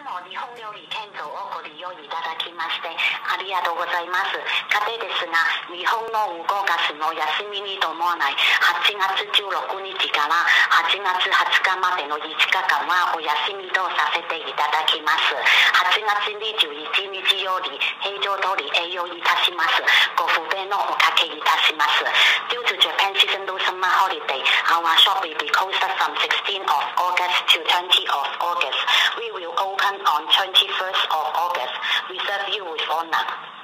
の日本料理検討をご利用いただきましてありがとうございます。さてですが、日本の動かすの休みに伴い8月16日から8月20日までの5日間はお休みとさせていただきます。8月21日より平常通り営業いたします。ご不便のおかけいたします。Due to Japan seasonal summer holiday, our shop will be closed from 16th of August to 20th of August. We will open on 21st of August. We serve you with honor.